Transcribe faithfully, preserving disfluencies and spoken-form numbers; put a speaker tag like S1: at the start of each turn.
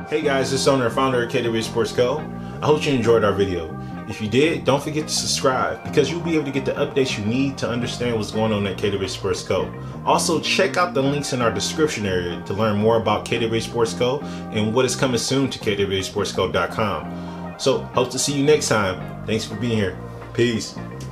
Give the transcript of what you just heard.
S1: Hey guys, this is owner and founder of K W A Sports Co. I hope you enjoyed our video. If you did, don't forget to subscribe because you'll be able to get the updates you need to understand what's going on at K W A Sports Co. Also, check out the links in our description area to learn more about K W A Sports Co. and what is coming soon to K W A sports co dot com. So, hope to see you next time. Thanks for being here. Peace.